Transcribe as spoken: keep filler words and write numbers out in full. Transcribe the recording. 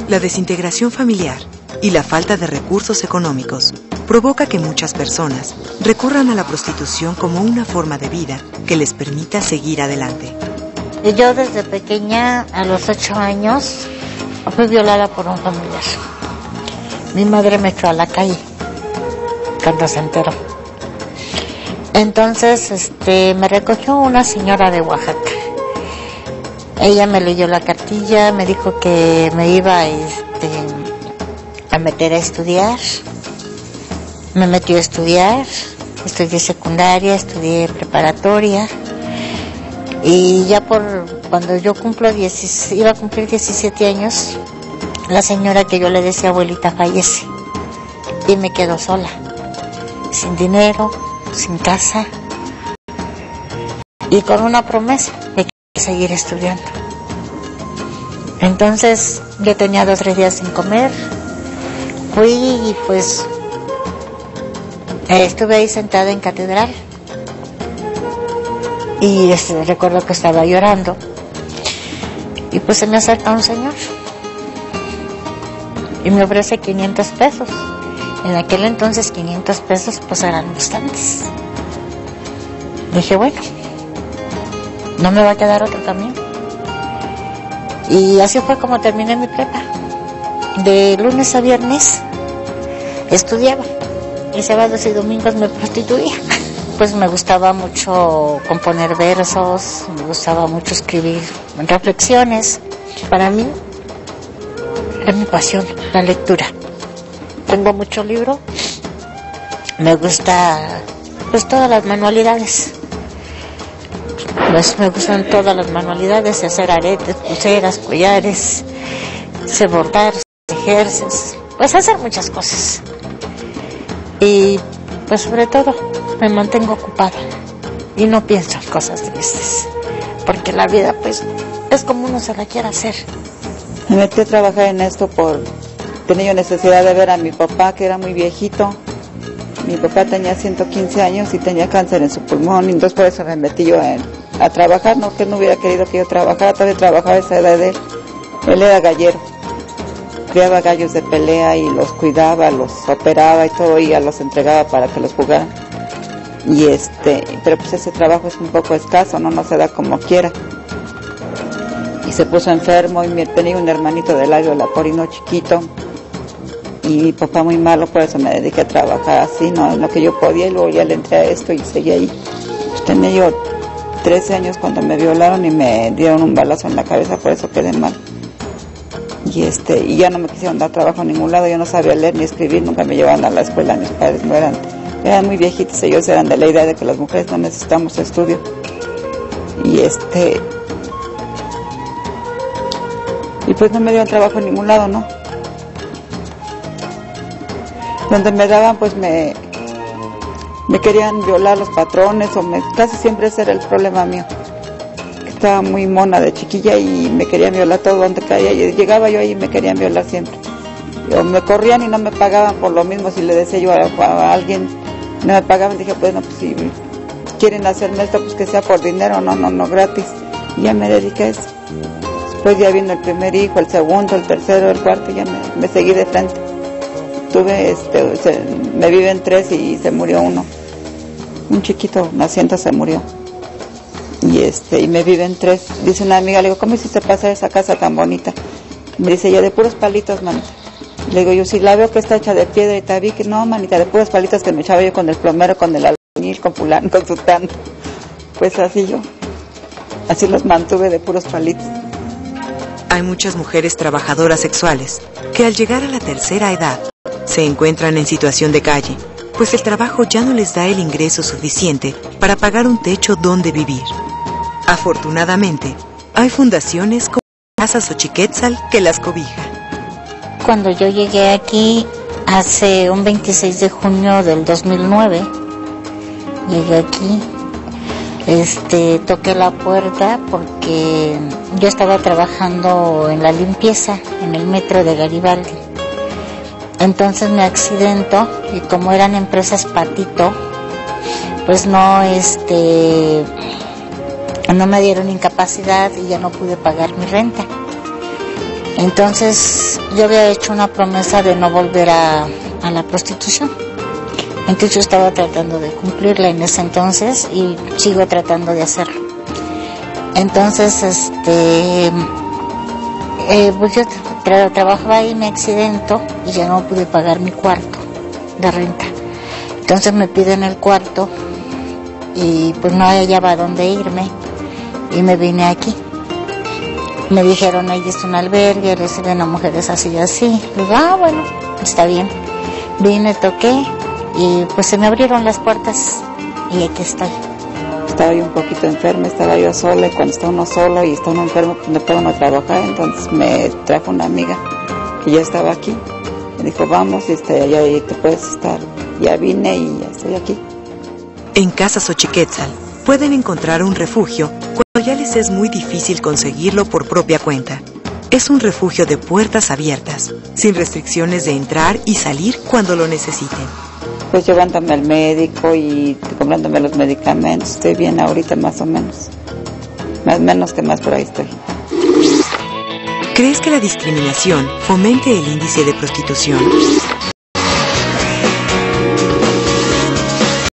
La desintegración familiar y la falta de recursos económicos provoca que muchas personas recurran a la prostitución como una forma de vida que les permita seguir adelante. Yo desde pequeña, a los ocho años, fui violada por un familiar. Mi madre me echó a la calle cuando se enteró. Entonces, este, me recogió una señora de Oaxaca. Ella me leyó la cartilla, me dijo que me iba este, a meter a estudiar. Me metió a estudiar, estudié secundaria, estudié preparatoria. Y ya por cuando yo cumplo diez, iba a cumplir diecisiete años, la señora que yo le decía abuelita fallece. Y me quedo sola, sin dinero, sin casa. Y con una promesa de seguir estudiando. Entonces yo tenía dos o tres días sin comer, fui y pues eh, estuve ahí sentada en catedral y este, recuerdo que estaba llorando y pues se me acerca un señor y me ofrece quinientos pesos. En aquel entonces quinientos pesos pues eran bastantes. Dije, bueno, no me va a quedar otro camino. Y así fue como terminé mi prepa. De lunes a viernes estudiaba y sábados y domingos me prostituía. Pues me gustaba mucho componer versos, me gustaba mucho escribir reflexiones. Para mí era mi pasión, la lectura. Tengo mucho libro, me gusta pues todas las manualidades. Pues me gustan todas las manualidades, de hacer aretes, pulseras, collares, sé bordar, tejerse, pues hacer muchas cosas. Y pues sobre todo me mantengo ocupada y no pienso en cosas tristes, porque la vida pues es como uno se la quiere hacer. Me metí a trabajar en esto por tenía necesidad de ver a mi papá, que era muy viejito. Mi papá tenía ciento quince años y tenía cáncer en su pulmón, y entonces por eso me metí yo en, a trabajar, no que no hubiera querido que yo trabajara, todavía trabajaba a esa edad de él. Él era gallero, criaba gallos de pelea y los cuidaba, los operaba y todo, y ya los entregaba para que los jugaran. Y este, pero pues ese trabajo es un poco escaso, no, no se da como quiera. Y se puso enfermo y me, tenía un hermanito de labio leporino chiquito. Y mi papá muy malo, por eso me dediqué a trabajar así, ¿no? En lo que yo podía, y luego ya le entré a esto y seguí ahí. Tenía yo trece años cuando me violaron y me dieron un balazo en la cabeza, por eso quedé mal. Y este y ya no me quisieron dar trabajo en ningún lado, yo no sabía leer ni escribir, nunca me llevaban a la escuela, mis padres no eran, eran muy viejitos, ellos eran de la idea de que las mujeres no necesitamos estudio. Y este... Y pues no me dieron trabajo en ningún lado, ¿no? Donde me daban, pues me, me querían violar los patrones, o me, casi siempre ese era el problema mío. Estaba muy mona de chiquilla y me querían violar todo donde caía. Y llegaba yo ahí y me querían violar siempre. O me corrían y no me pagaban por lo mismo. Si le decía yo a, a alguien, no me pagaban, dije, pues no, pues si quieren hacerme esto, pues que sea por dinero, no, no, no, gratis. Y ya me dediqué a eso. Después ya vino el primer hijo, el segundo, el tercero, el cuarto, y ya me, me seguí de frente. Tuve, este, se, me viven tres y se murió uno. Un chiquito naciente se murió. Y este, y me viven tres. Dice una amiga, le digo, ¿cómo hiciste pasar esa casa tan bonita? Me dice ella, de puros palitos, manita. Le digo yo, si la veo que está hecha de piedra y tabique, no, manita, de puros palitos que me echaba yo con el plomero, con el albañil, con fulano, con sultano. Pues así yo, así los mantuve de puros palitos. Hay muchas mujeres trabajadoras sexuales que al llegar a la tercera edad se encuentran en situación de calle, pues el trabajo ya no les da el ingreso suficiente para pagar un techo donde vivir. Afortunadamente, hay fundaciones como Casa Xochiquetzal que las cobijan. Cuando yo llegué aquí, hace un veintiséis de junio del dos mil nueve, llegué aquí, este, toqué la puerta porque yo estaba trabajando en la limpieza en el metro de Garibaldi. Entonces me accidento y como eran empresas patito, pues no, este, no me dieron incapacidad y ya no pude pagar mi renta. Entonces yo había hecho una promesa de no volver a, a la prostitución. Entonces yo estaba tratando de cumplirla en ese entonces y sigo tratando de hacerlo. Entonces, este, eh, pues yo tra trabajaba ahí, me accidento y ya no pude pagar mi cuarto de renta. Entonces me piden el cuarto y pues no hallaba a dónde irme y me vine aquí. Me dijeron, ahí es un albergue, reciben a mujeres así y así. Le digo, ah, bueno, está bien. Vine, toqué y pues se me abrieron las puertas y aquí estoy. Estaba yo un poquito enferma, estaba yo sola y cuando está uno solo y está uno enfermo pues no puede uno trabajar, entonces me trajo una amiga que ya estaba aquí. Me dijo, vamos, este, ya te puedes estar. Ya vine y ya estoy aquí. En Casa Xochiquétzal pueden encontrar un refugio cuando ya les es muy difícil conseguirlo por propia cuenta. Es un refugio de puertas abiertas, sin restricciones de entrar y salir cuando lo necesiten. Pues llevándome al médico y comprándome los medicamentos. Estoy bien ahorita más o menos. Más menos que más, por ahí estoy. ¿Crees que la discriminación fomente el índice de prostitución?